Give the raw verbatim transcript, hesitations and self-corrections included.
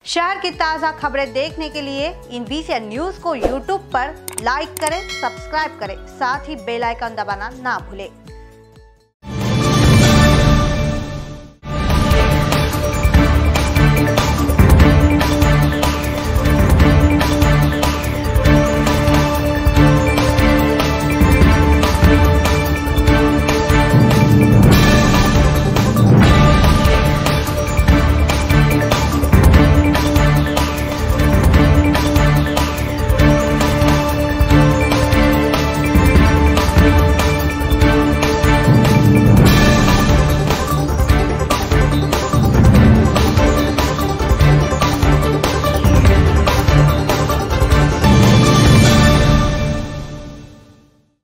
शहर की ताज़ा खबरें देखने के लिए इनबीसीएन न्यूज़ को यूट्यूब पर लाइक करें, सब्सक्राइब करें, साथ ही बेल आइकन दबाना ना भूलें।